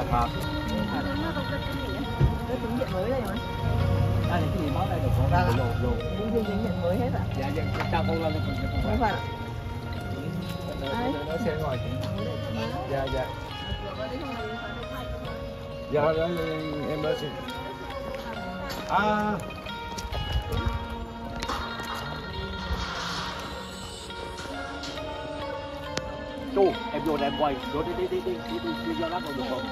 là phạt. Cái chứng nhận mới đây mà. Đây là cái gì báo đây được con ra vô. Những chứng nhận mới hết ạ. Dạ chào con lên Không phải. nó xe ngoài. Dạ dạ. Dạ em nói xin. À. Chú, em vô đây em quay, vô đi vô lát rồi được không?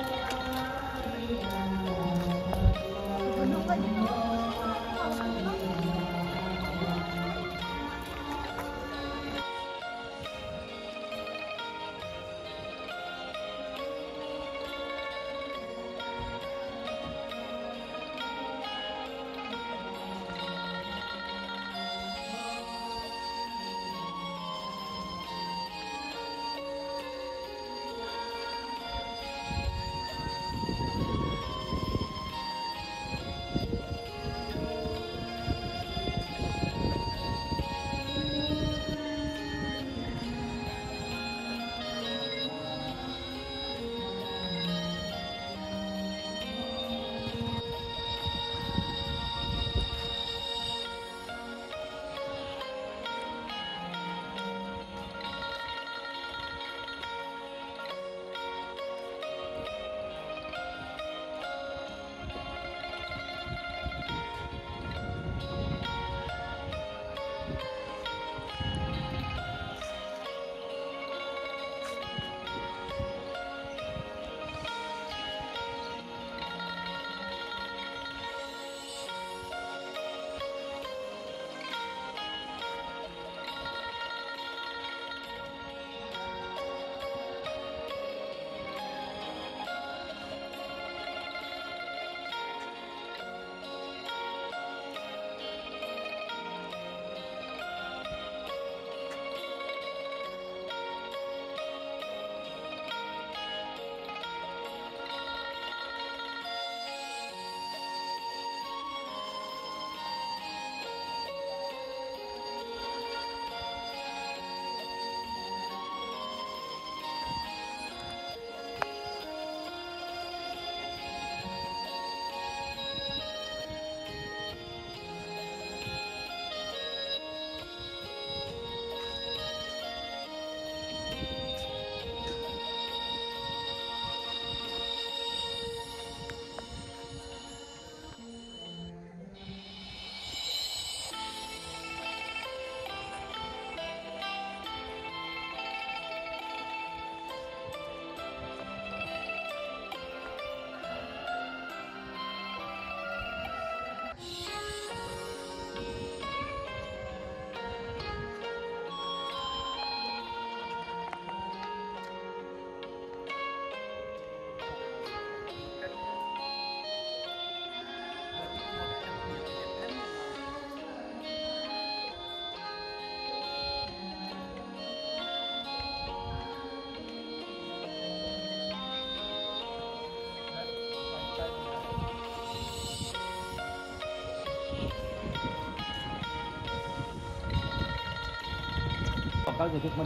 Có người thuyết minh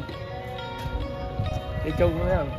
đi chung đúng không?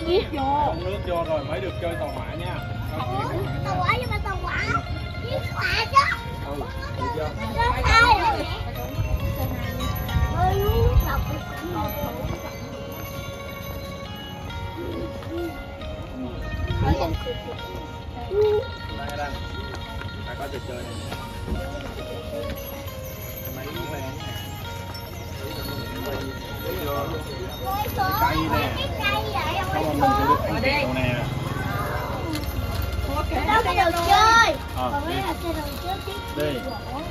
nước vô. Không nước vô rồi mới được chơi tàu hỏa nha. Tàu hỏa nhưng mà tàu hỏa với hỏa chứ. Được chưa? Đây. Phải có trò chơi này. Máy vàng nè. Cây nè. Không mà mình sẽ được ăn kẹo nè. Đó là đồ chơi. Còn đây là cái đồ chơi tiếp. Đi.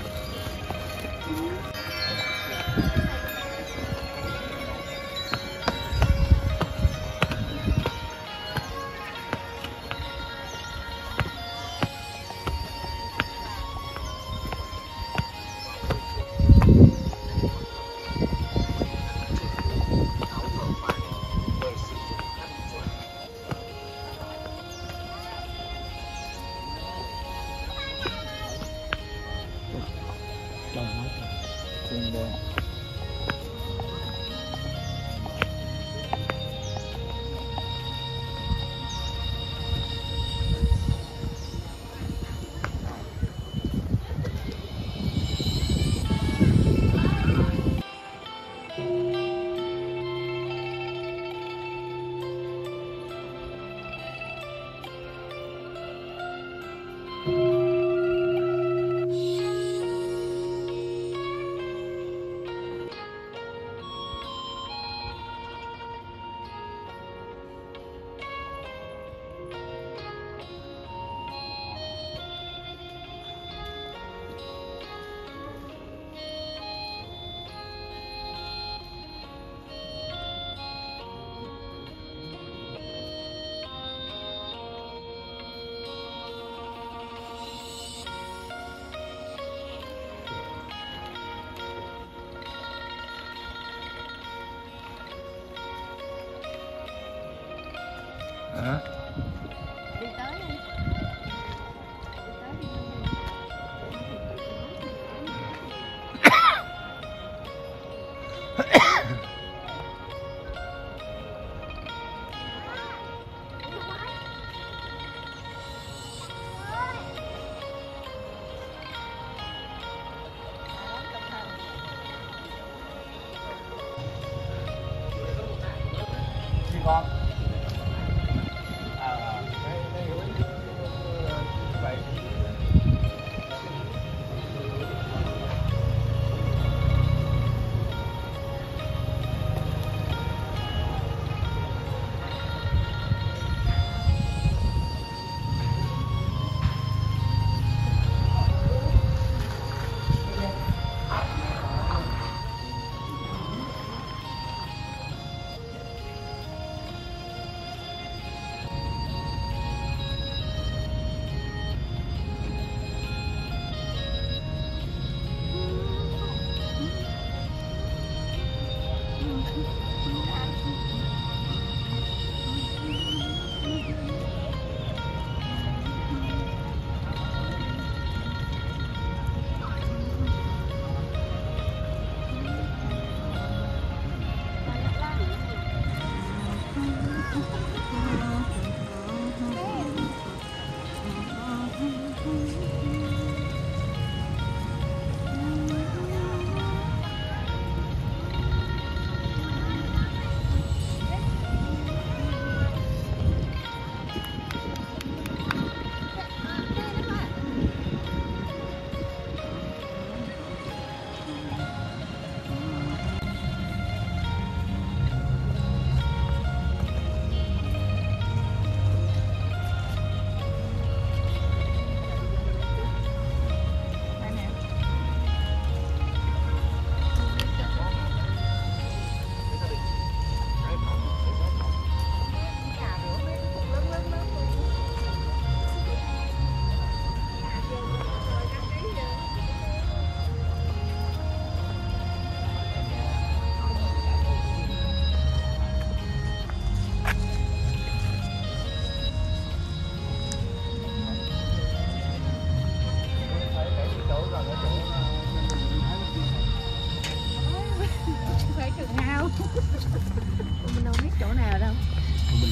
Hả? Đi tới đi. Đi con.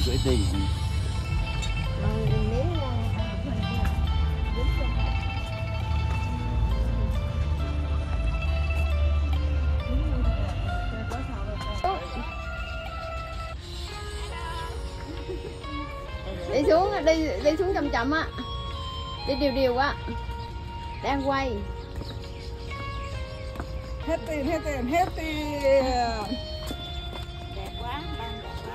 gửi tiền. Nếu đi xuống, đi xuống chậm chậm á, đi đều đều á, đang quay. Hết tiền, hết tiền, hết tiền. Đẹp quá, đang đẹp quá.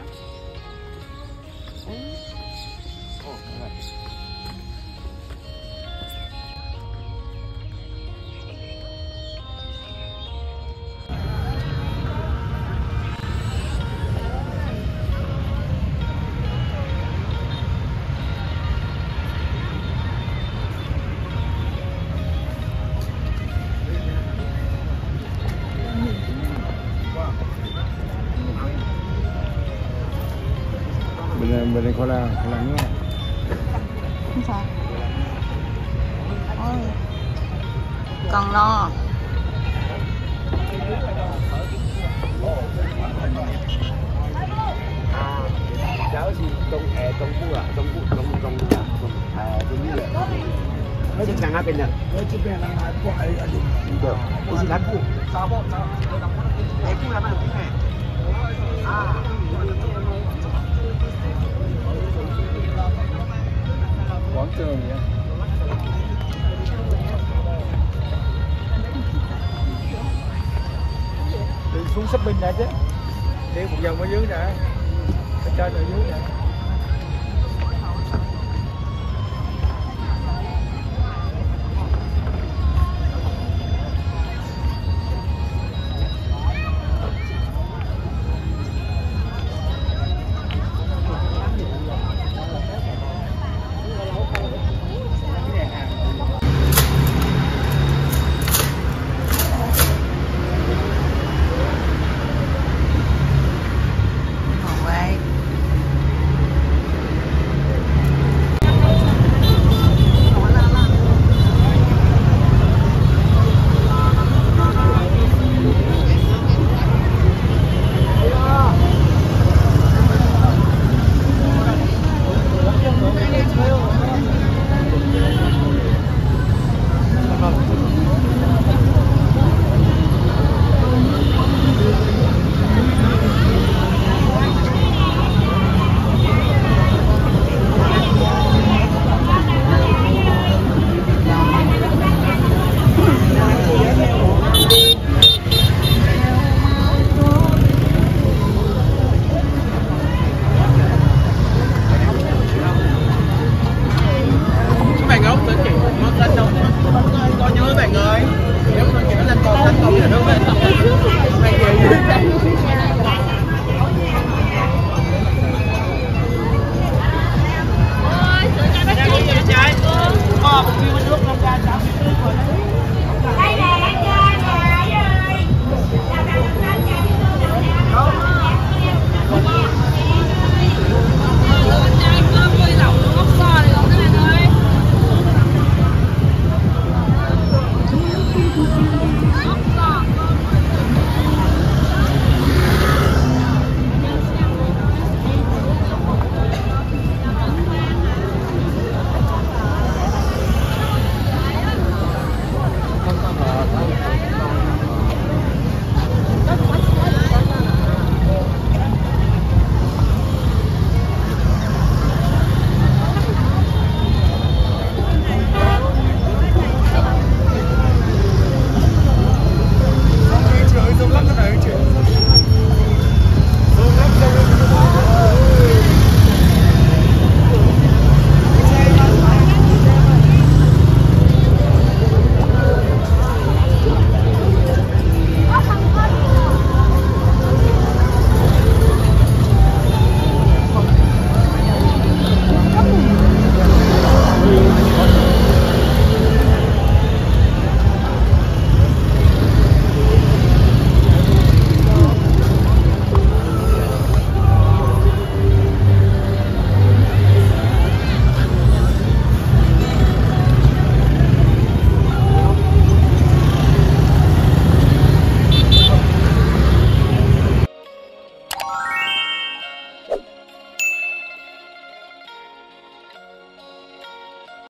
Bên đây có là nghe. Không sao. Ôi. Còn no. Cháu gì trong phu à, trong như vậy. Nó chỉ sang bên này. Được. Cái gì lát phu? Cái phu là cái này. Quán trường nhé. Đi xuống shopping đã chứ. Đi một vòng ở dưới nè. Ở trên ở dưới nè.